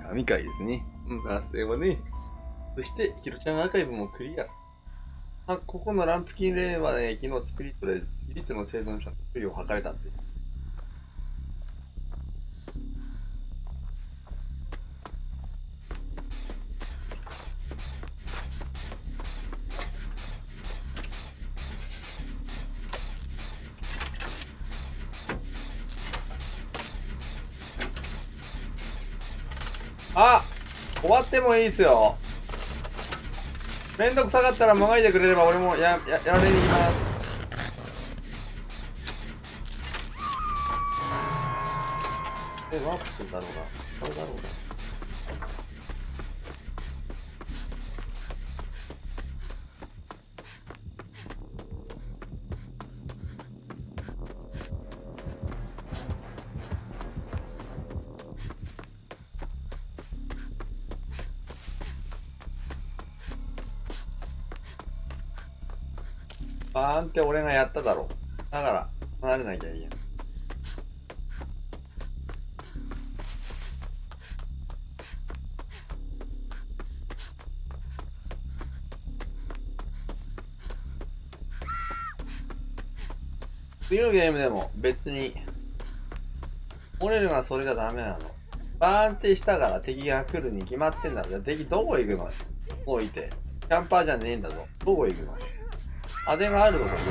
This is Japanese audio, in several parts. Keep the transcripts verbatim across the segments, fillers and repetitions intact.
神回ですね。うん、達成はね。そして、ヒロちゃんアーカイブもクリアす。あ、ここのランプキンレーンはね、昨日スプリットで唯一の生存者の距離を測れたんで。あ、終わってもいいですよ。めんどくさかったらもがいてくれれば俺もや、や、やられに行きます。え、ワープするんだろうな。これだろうな。バーンって俺がやっただろう。だから、離れなきゃいいや。次のゲームでも別に、折れるのはそれじゃダメなの。バーンってしたから敵が来るに決まってんだろ。じゃあ敵どこ行くのよ。こういて。キャンパーじゃねえんだぞ。どこ行くの。あれがあるとこ行くの。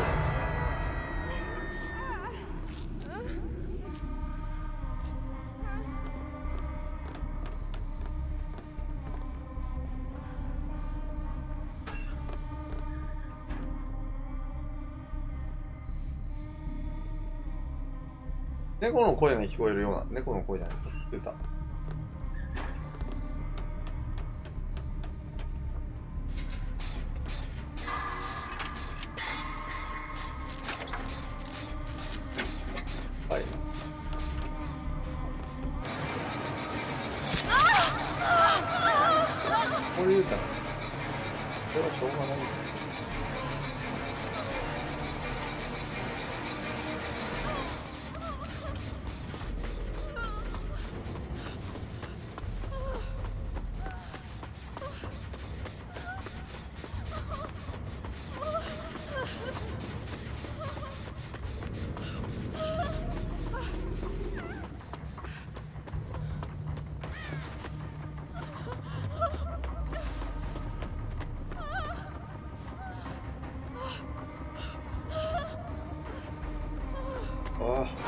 猫の声が聞こえるような。猫の声じゃない。言った。はい。これ言うたら、これはしょうがない。ああ。よし。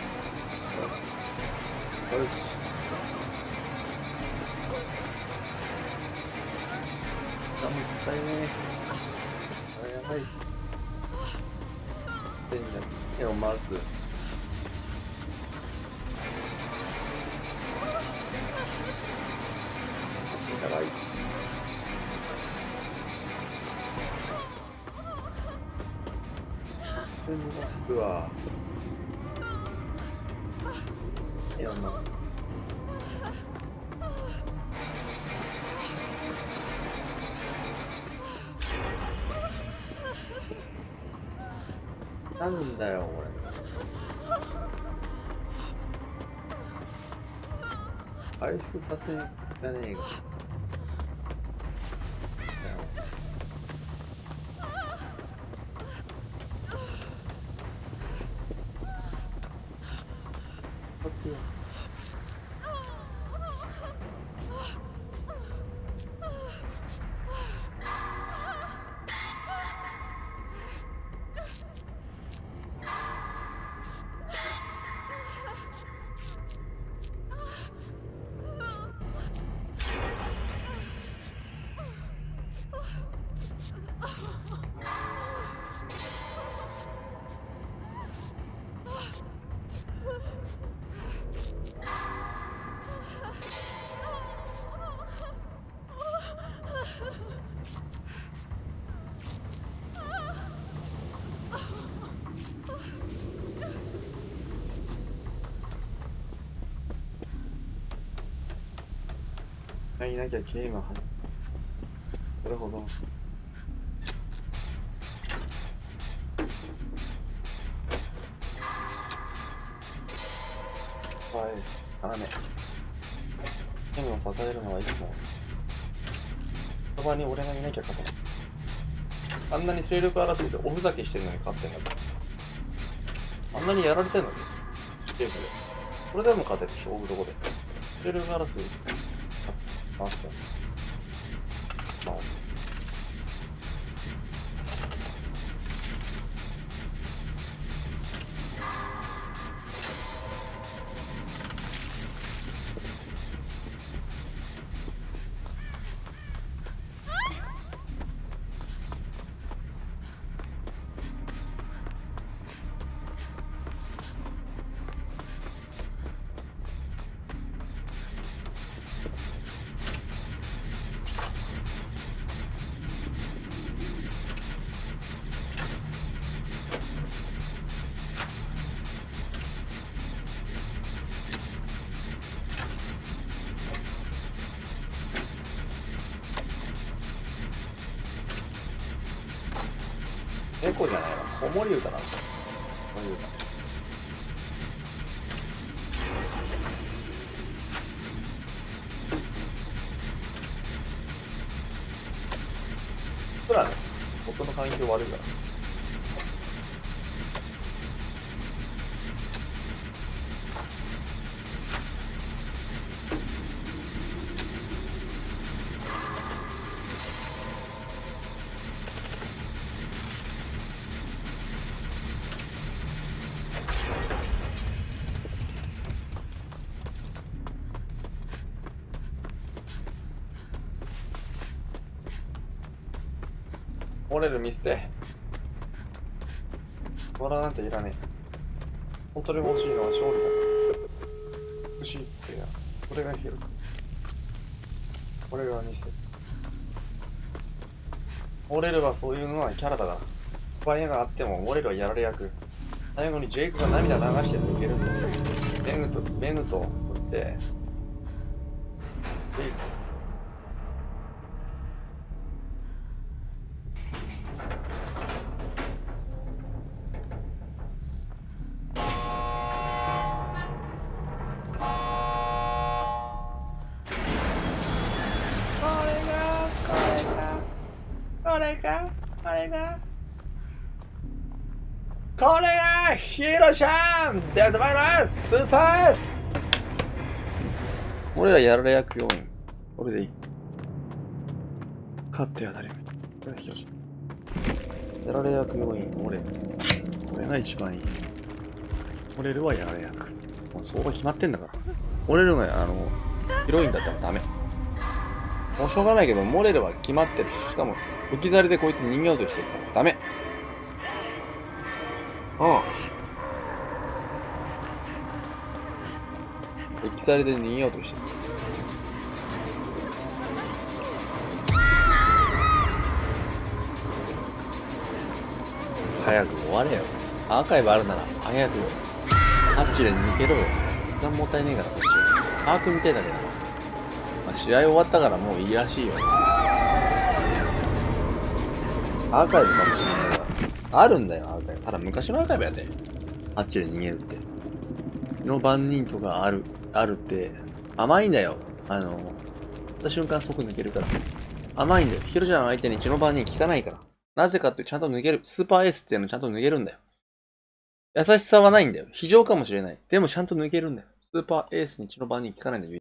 ダメ使えねえ。あ、やばい。でんじゃん。手をまず。やばい。うわ。いや、まあ。なんだよ、これ。回復させじゃねえか。いなきゃゲームはそれほどはい、斜めゲームを支えるのはいつも、そばに俺がいなきゃ勝てない。あんなに勢力争いでおふざけしてるのに勝ってんだぞ。あんなにやられてんのに、ゲームで。これでも勝てる、勝負どこで。勢力争い、勝つ、勝つ。まあ猫じゃないわ。子守歌なんだ。子守歌。そらね、音の環境悪いから。折れる見捨て。ボラなんていらねえ。本当に欲しいのは勝利だ。欲しいってや。これがヒル。これが見捨て。折れるはそういうのはキャラだから。バイアがあっても折れるはやられ役。最後にジェイクが涙流して抜けるんだよ。ベグと、ベグと、そして、ジェイク。これが、これが、これが、ヒーローちゃんでございます。スーパーエース。俺らやられ役要員。これでいい。勝って当たり前。これがヒーローちゃん。やられ役要員、俺。これが一番いい。俺らはやられ役。もう相場決まってんだから。俺らが、あの、ヒロインだったらダメ。もうしょうがないけど、モレルは決まってる。しかも、置き去りでこいつ逃げようとしてるから、ダメ。うん。置き去りで逃げようとしてる。早く終われよ。アーカイブあるなら、早く、ハッチで抜けろよ。時間もったいねえから、こっち。アークみたいだけど。まあ、試合終わったからもういいらしいよ。アーカイブかもしれないから。あるんだよ、アーカイブ。ただ昔のアーカイブやで。あっちで逃げるって。の番人とかある、あるって、甘いんだよ。あの、った瞬間即抜けるから。甘いんだよ。ヒロちゃん相手に血の番人効かないから。なぜかってちゃんと抜ける。スーパーエースっていうのちゃんと抜けるんだよ。優しさはないんだよ。非常かもしれない。でもちゃんと抜けるんだよ。スーパーエースに血の番人効かないんだよ。